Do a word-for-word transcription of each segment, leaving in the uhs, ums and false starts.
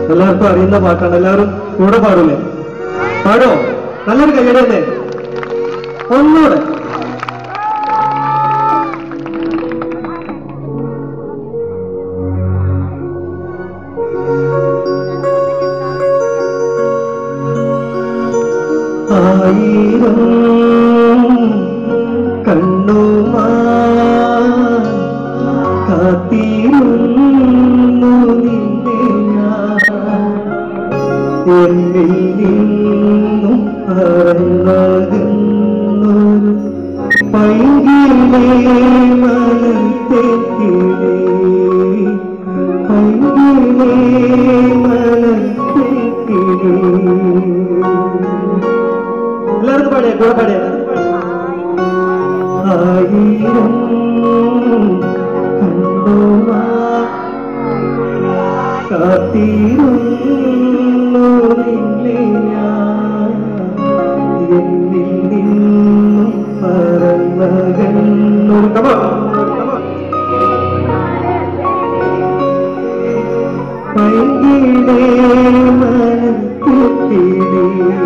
എല്ലാവർക്കും അറിയുന്ന പാട്ടാണ്. എല്ലാവരും കൂടെ പാടൂലേ? പാടോ? നല്ലൊരു കയ്യടല്ലേ? ഒന്നുകൂടെ. ആയിരം കണ്ണുമാ കാത്തിരുന്നു നിന്നെ ഞാൻ, എന്നിൽ നിന്നും പറന്നകന്നൊരു പൈങ്കിളേ മലർത്തേക്കിളേ, പൈങ്കിളേ മലർത്തേക്കിളേ. എല്ലാവർക്കും പാടിയ കൂടെ പാടിയ. ആയിരം കണ്ണുമാ കാത്തിരുന്നു നിന്നെ ഞാൻ, എന്നിൽ നിന്നും പറന്നകന്നൊരു പൈങ്കിളേ മലർത്തേക്കിളേ.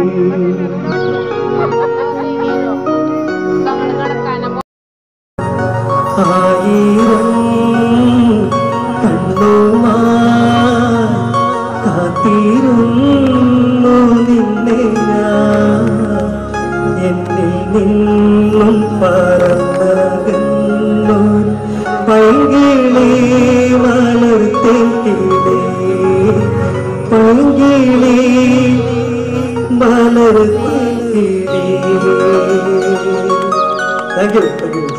ആയിരം കണ്ണുമാ കാത്തിരുന്നു നിന്നെ ഞാൻ, എന്നിൽ നിന്നും പറന്നകന്നൊരു പൈങ്കിളേ മലർത്തേക്കിളേ, പൈങ്കിളേ മലർത്തേക്കിളേ. Thank you.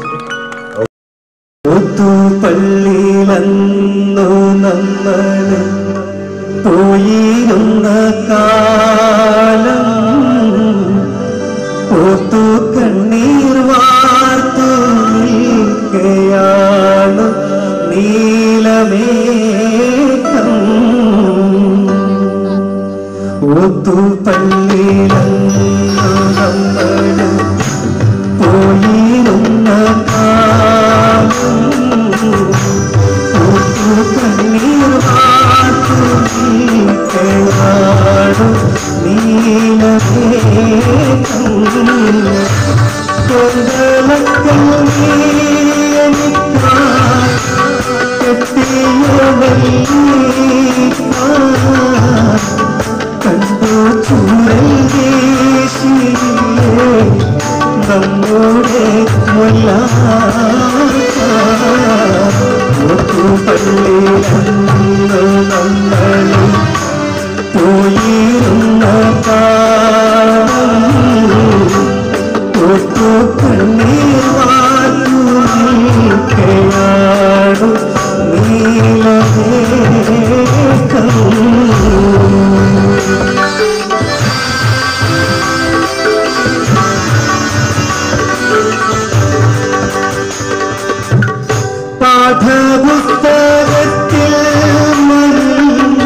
പള്ളിയിലന്നു നമ്മള് പോയിരുന്ന കാലം ഓർത്തു കണ്ണീർ വാർത്തു നിൽക്കയാണ് നീലമേഘം. ഓർത്തു പള്ളിയിലന്നു നമ്മള് പോയിരുന്ന കാലം കണ്ണീർ വാർത്തു നിൽക്കയാണ് നീലമേഘം. കൊന്തളക്കൽ നീയനിക്കാൻ കെട്ടിയ വല്ലിക്കാൻ കണ്ടു ചൂരൽ ദേശിയിലെ നമ്മുടെ പള്ളിയിലന്ന് നമ്മൾ പോയിരുന്ന കാലം കണ്ണീർ വാർത്തു നിൽക്കയാണ് നീലമേഘം. പാഠപുസ്തകത്തിൽ മഞ്ഞ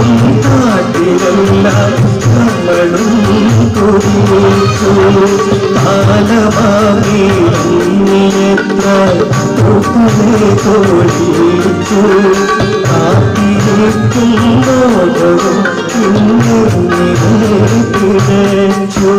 കാട്ടിലെല്ലാം നമ്മളും കുടിച്ചു കാലമാറിയെത്ര പൂക്കളെ തോഴിച്ചു കാത്തിരിക്കും മോഹവും ഇന്നിങ്ങനെ പിഴച്ചു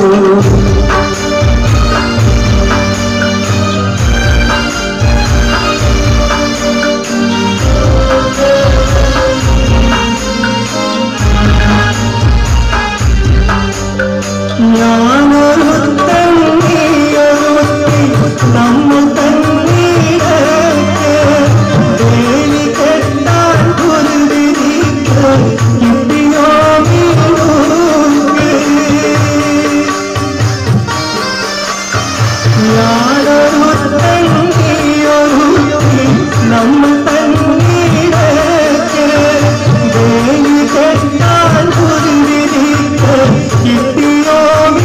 ഞാനൊരു തന്നിയൊരുത്തി നമ്മൾ തന്നീരക്ക് ദേവി കെട്ടാൻ ഒരു വിരിക്ക് കിട്ടിയോ മീനൂക്ക് ഞാനൊരു തന്നിയൊരുത്തി നമ്മൾ തന്നീരക്ക് ദേവി കെട്ടാൻ ഒരു വിരിക്ക് കിട്ടിയോ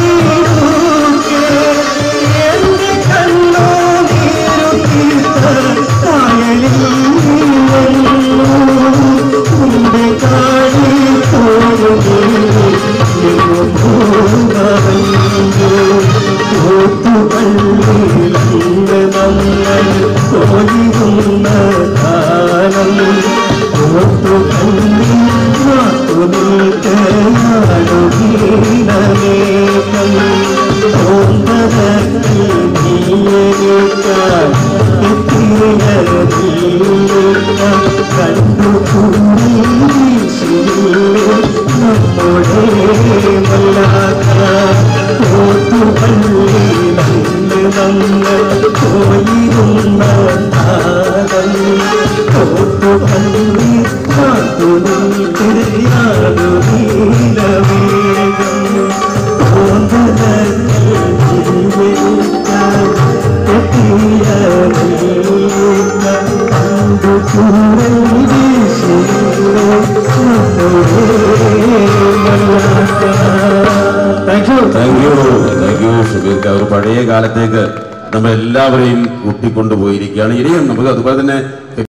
ൊഴിയുന്ന കാലം ഓർത്തു കണ്ണി മാത്തുനിൽക്കയാടുകീനമേകം ഓന്തരത്തിൽ നീയേക്കാൻ എത്തിയ നീയേക്ക കണ്ടു കൂടി നമ്മുടെ മല്ലാക്ക ഓർത്തു പള്ളി നമ്മൾ പോയിരുന്ന കാലം ഓർത്തു പള്ളി മാത്തുനിൽക്കയാടുകീനമേകം ഓന്തരത്തിൽ നീയേക്കാൻ എത്തിയ നീയേക്ക കണ്ടു കൂടി thank you thank you thank you Shubeer. ഒരു പഴയ കാലത്തേക്ക് നമ്മളെല്ലാവരെയും കൂട്ടിക്കൊണ്ടുപോയിരിക്കുകയാണ്. ഇനിയും നമുക്ക് അതുപോലെ തന്നെ